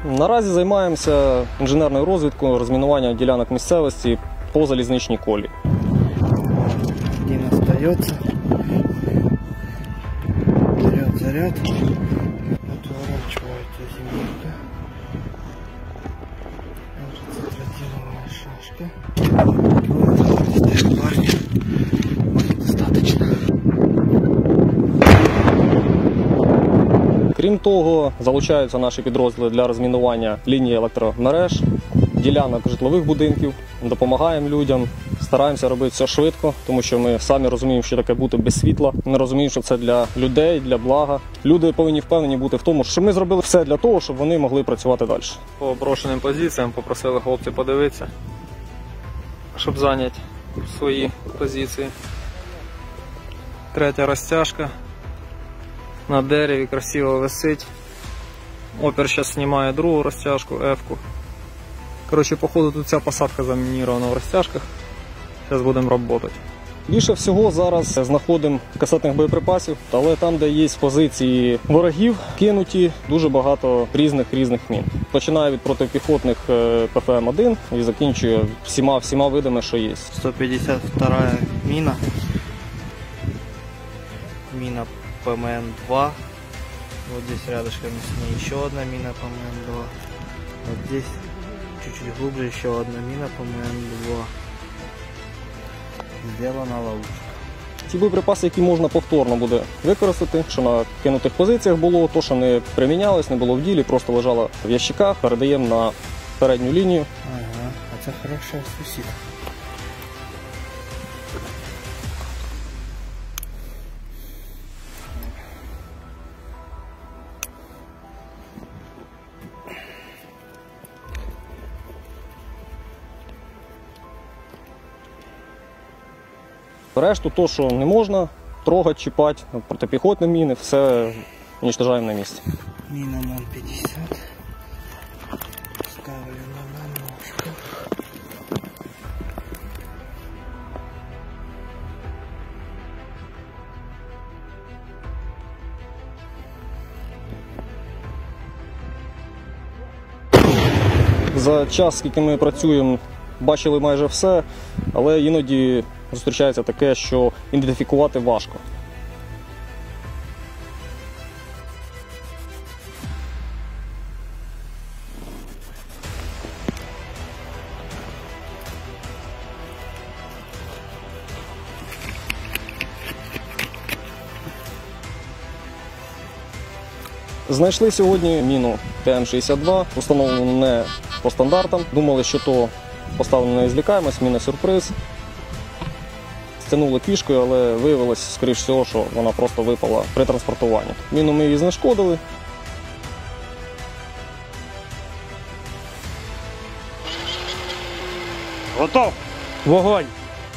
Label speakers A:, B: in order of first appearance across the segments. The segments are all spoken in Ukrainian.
A: Наразі займаємося інженерною розвідкою, розмінуванням ділянок місцевості по залізничній колії.
B: Один остается. Берет заряд. Отворачивается зенитка. Концентративная шашка. Вот, парни. Достаточно.
A: Крім того, залучаються наші підрозділи для розмінування лінії електромереж, ділянок житлових будинків, допомагаємо людям, стараємося робити все швидко, тому що ми самі розуміємо, що таке бути без світла. Ми розуміємо, що це для людей, для блага. Люди повинні впевнені бути в тому, що ми зробили все для того, щоб вони могли працювати далі.
C: По брошеним позиціям попросили хлопців подивитися, щоб зайняти свої позиції. Третя розтяжка. На дереві красиво висить. Опер зараз знімає другу розтяжку, F-ку. Коротше, походу тут ця посадка замінірована в розтяжках. Зараз будемо працювати.
A: Більше всього зараз знаходимо касетних боєприпасів, але там, де є позиції ворогів, кинуті дуже багато різних мін. Починає від протипіхотних ПФМ-1 і закінчує всіма видами, що є.
B: 152 мина. Мина ПМН-2. Вот здесь рядышком с ней еще одна мина ПМН-2. Вот здесь чуть-чуть глубже еще одна мина ПМН-2. Сделана ловушка.
A: Ті боєприпаси, які можна повторно буде використати, що на кинутих позиціях було, то, що не примінялось, не було в ділі, просто лежало в ящиках, передаємо на передню лінію.
B: Ага, а це хорошо сусід.
A: Решту, то, що не можна трогати, чіпати, протипіхотні міни, все уничтожаємо на місці.
B: Мина МОН-50. Ставлена на ножку.
A: За час, скільки ми працюємо, бачили майже все, але іноді зустрічається таке, що ідентифікувати важко. Знайшли сьогодні міну ТМ-62, установлену не по стандартам. Думали, що то поставлено не злякаємось, міна сюрприз. Стягнули кішкою, але виявилось, скоріш всього, що вона просто випала при транспортуванні. Міну ми її знешкодили.
D: Готов! Вогонь!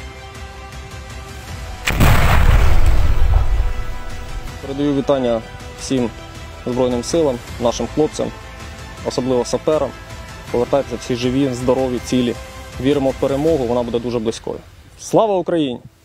A: Передаю вітання всім Збройним силам, нашим хлопцям, особливо саперам. Повертайтеся всі живі, здорові, цілі. Віримо в перемогу, вона буде дуже близькою. Слава Україні!